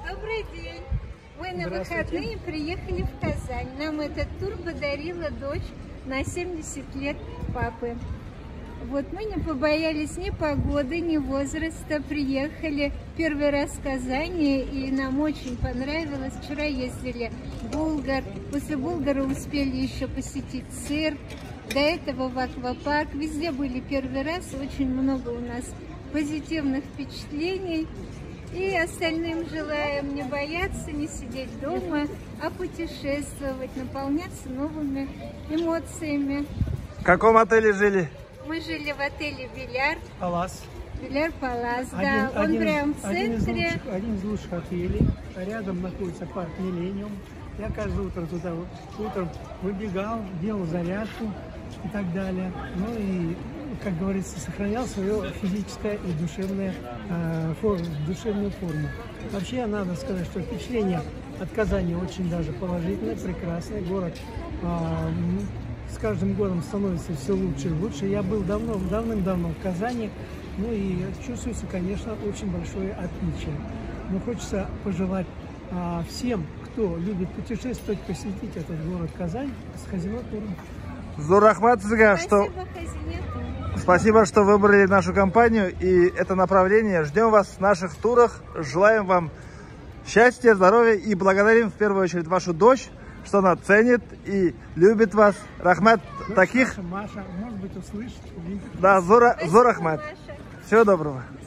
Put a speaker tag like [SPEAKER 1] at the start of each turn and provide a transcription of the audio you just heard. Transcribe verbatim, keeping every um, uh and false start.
[SPEAKER 1] Добрый день. Мы на выходные приехали в Казань. Нам этот тур подарила дочь на семьдесят лет папы. Вот мы не побоялись ни погоды, ни возраста. Приехали первый раз в Казань, и нам очень понравилось. Вчера ездили в Булгар. После Булгара успели еще посетить цирк. До этого в аквапарк. Везде были первый раз. Очень много у нас позитивных впечатлений. И остальным желаем не бояться, не сидеть дома, а путешествовать, наполняться новыми эмоциями.
[SPEAKER 2] В каком отеле жили?
[SPEAKER 1] Мы жили в отеле Беляр.
[SPEAKER 3] Палас.
[SPEAKER 1] Беляр Палас, да.
[SPEAKER 3] Один,
[SPEAKER 1] Он
[SPEAKER 3] один,
[SPEAKER 1] прям в
[SPEAKER 3] один из,
[SPEAKER 1] центре.
[SPEAKER 3] лучших, один из лучших отелей. Рядом находится парк Миллениум. Я каждое утро туда утром выбегал, делал зарядку и так далее. Ну и, как говорится, сохранял свое физическое и душевное, э, форму, душевную форму. Вообще, надо сказать, что впечатление от Казани очень даже положительное, прекрасный город. Э, с каждым годом становится все лучше и лучше. Я был давно, давным-давно в Казани, ну и чувствуется, конечно, очень большое отличие. Но хочется пожелать э, всем, кто любит путешествовать, посетить этот город Казань с Казино туром.
[SPEAKER 2] Зор рахмат сізге, что... Спасибо, что выбрали нашу компанию и это направление. Ждем вас в наших турах. Желаем вам счастья, здоровья и благодарим в первую очередь вашу дочь, что она ценит и любит вас. Рахмат
[SPEAKER 3] Дочь
[SPEAKER 2] таких.
[SPEAKER 3] Маша, Маша, может быть, услышит.
[SPEAKER 2] Да, Зор, Зор рахмат. Всего доброго.